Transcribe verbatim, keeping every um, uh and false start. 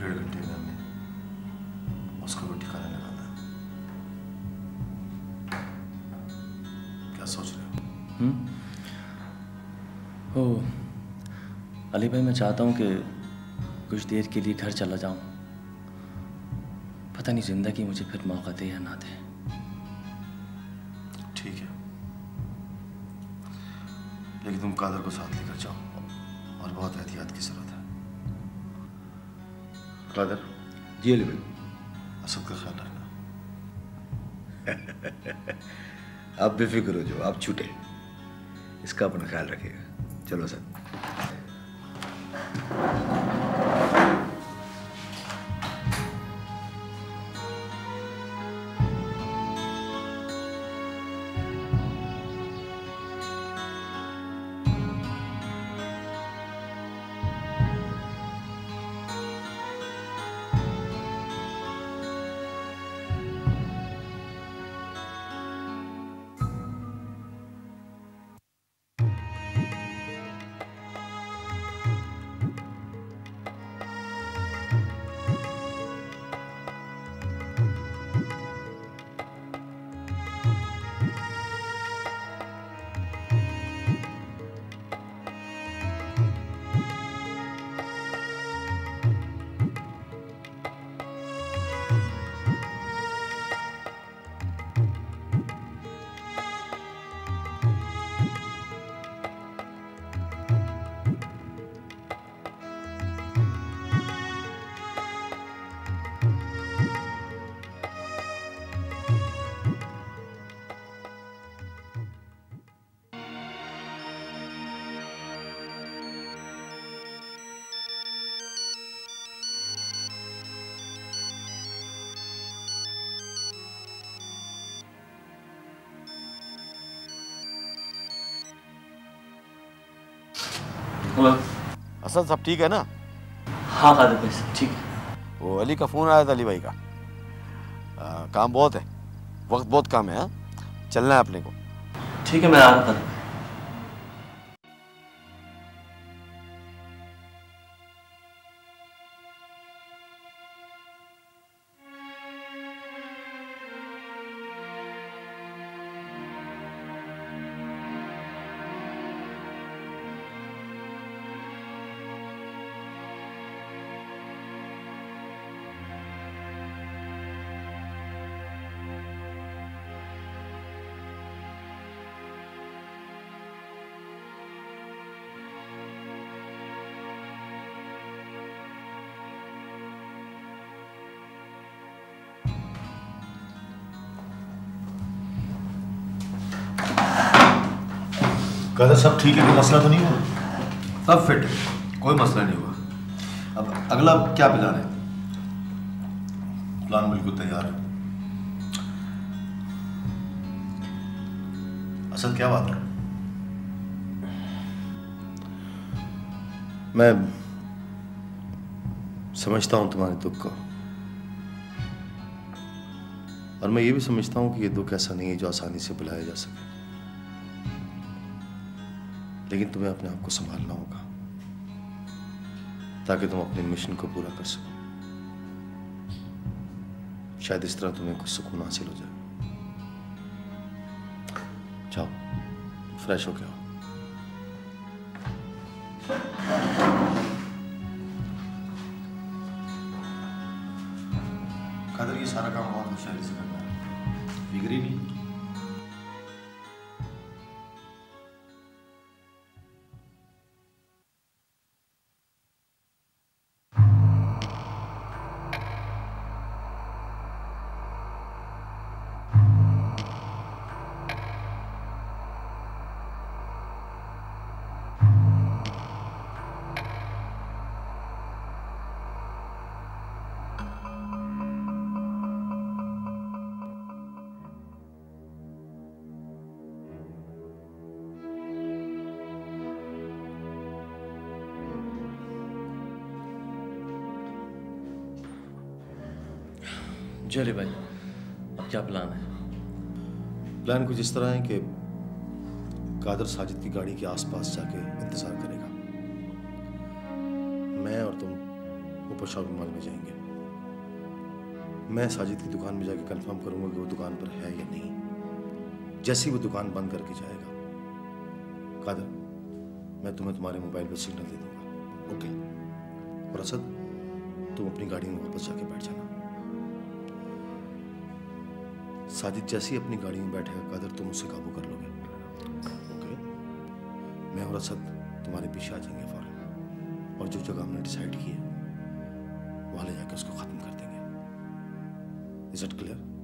डेढ़ घंटे में हमें उसको भी ठिकाने लगाना है। क्या सोच रहे हो? हम्म ओ अली भाई, मैं चाहता हूँ कि कुछ देर के लिए घर चला जाऊँ। पता नहीं जिंदगी मुझे फिर मौका दे या ना दे। ठीक है, लेकिन तुम कादर को साथ लेकर जाओ और बहुत एहतियात की जरूरत है। कादर। जी अली भाई। असद का ख्याल रखना। आप बेफिक्र हो जाओ, आप छूटे, इसका अपना ख्याल रखिएगा। चलो सर। असद सब ठीक है ना? हाँ कादर भाई, सब ठीक है। वो अली का फोन आया था, अली भाई का। आ, काम बहुत है, वक्त बहुत कम है। हाँ, चलना है अपने को। ठीक है, मैं आ रहा था। कादर सब ठीक है, कोई मसला तो नहीं हुआ? सब फिट है, कोई मसला नहीं हुआ। अब अगला क्या प्लान है? प्लान बिल्कुल तैयार है। असद क्या बात है? मैं समझता हूं तुम्हारे दुख को, और मैं ये भी समझता हूं कि ये दुख ऐसा नहीं है जो आसानी से बुलाया जा सके। लेकिन तुम्हें अपने आप को संभालना होगा ताकि तुम अपने मिशन को पूरा कर सको। शायद इस तरह तुम्हें कुछ सुकून हासिल हो जाए। जाओ, फ्रेश हो के आओ। कादर, ये सारा काम बहुत होशियारी से करना है, बिगड़ी नहीं। जय भाई, अब क्या प्लान है? प्लान कुछ इस तरह है कि कादर साजिद की गाड़ी के आसपास जाके इंतजार करेगा। मैं और तुम ऊपर शॉपिंग मॉल में जाएंगे। मैं साजिद की दुकान में जाके कंफर्म करूंगा कि वो दुकान पर है या नहीं। जैसी वो दुकान बंद करके जाएगा, कादर, मैं तुम्हें तुम्हारे मोबाइल पर सिग्नल दे दूंगा, ओके? और असद, तुम अपनी गाड़ी में वापस जाके बैठ जाना। साजिद जैसे ही अपनी गाड़ी में बैठेगा, कादर, तुम उसे काबू कर लोगे, ओके? मैं और असद तुम्हारे पीछे आ जाएंगे फौरन, और जो जगह हमने डिसाइड की है वहां ले जाके उसको खत्म कर देंगे। Is it clear?